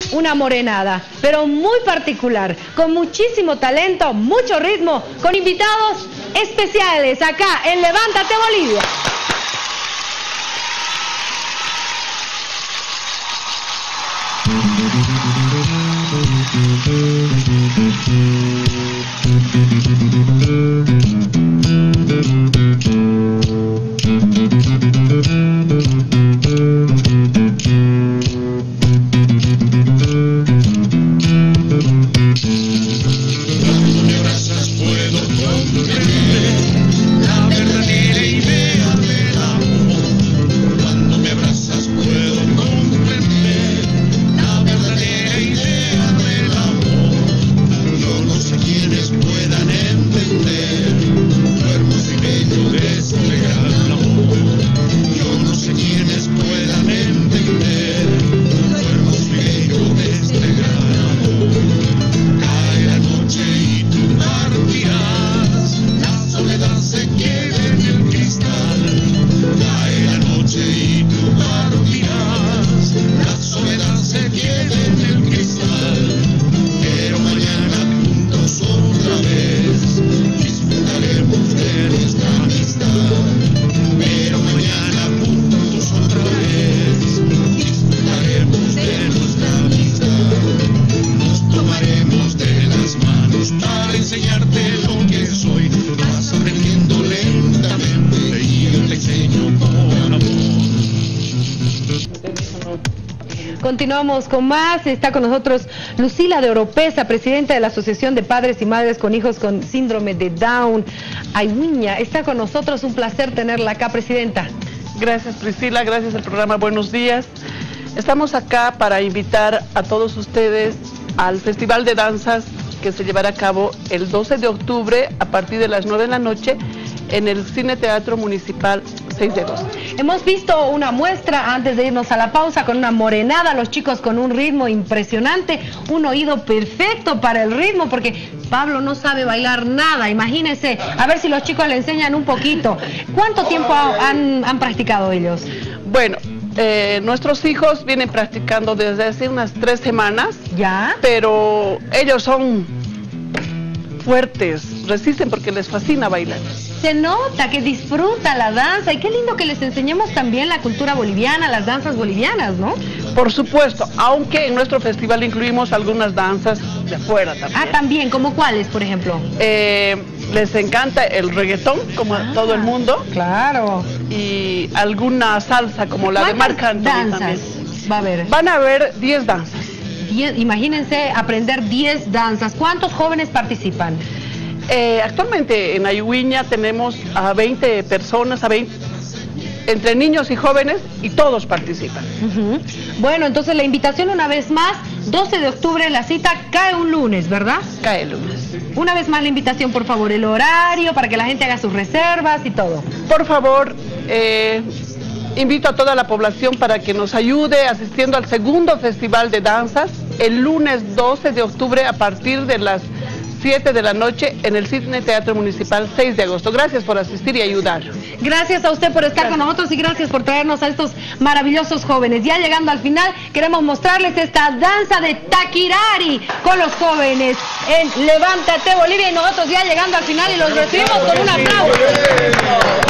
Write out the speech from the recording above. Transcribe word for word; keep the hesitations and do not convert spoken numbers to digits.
una morenada, pero muy particular, con muchísimo talento, mucho ritmo, con invitados especiales acá en Levántate Bolivia. Continuamos con más. Está con nosotros Lucila de Oropesa, presidenta de la Asociación de Padres y Madres con Hijos con Síndrome de Down. Ayuiña está con nosotros, un placer tenerla acá, presidenta. Gracias, Priscila, gracias al programa Buenos Días. Estamos acá para invitar a todos ustedes al Festival de Danzas que se llevará a cabo el doce de octubre a partir de las nueve de la noche en el Cine Teatro Municipal seis de agosto. Hemos visto una muestra antes de irnos a la pausa con una morenada, los chicos con un ritmo impresionante, un oído perfecto para el ritmo, porque Pablo no sabe bailar nada, imagínense, a ver si los chicos le enseñan un poquito. ¿Cuánto tiempo han, han practicado ellos? Bueno, eh, nuestros hijos vienen practicando desde hace unas tres semanas, ¿ya? Pero ellos son fuertes, resisten porque les fascina bailar. Se nota que disfruta la danza y qué lindo que les enseñemos también la cultura boliviana, las danzas bolivianas, ¿no? Por supuesto, aunque en nuestro festival incluimos algunas danzas de afuera también. Ah, también, ¿como cuáles, por ejemplo? Eh, les encanta el reggaetón, como ah, a todo el mundo. Claro. Y alguna salsa, como la de Marc Anthony danzas también. Va a haber? Van a haber diez danzas. diez, imagínense aprender diez danzas. ¿Cuántos jóvenes participan? Eh, actualmente en Ayuiña tenemos a veinte personas, a veinte, entre niños y jóvenes, y todos participan. Uh-huh. Bueno, entonces la invitación una vez más, doce de octubre, la cita cae un lunes, ¿verdad? Cae el lunes. Una vez más la invitación, por favor, el horario, para que la gente haga sus reservas y todo. Por favor, eh, invito a toda la población para que nos ayude asistiendo al segundo Festival de Danzas, el lunes doce de octubre a partir de las siete de la noche en el Cine Teatro Municipal seis de agosto. Gracias por asistir y ayudar. Gracias a usted por estar gracias. con nosotros y gracias por traernos a estos maravillosos jóvenes. Ya llegando al final, queremos mostrarles esta danza de taquirari con los jóvenes en Levántate Bolivia, y nosotros ya llegando al final y los recibimos con un aplauso.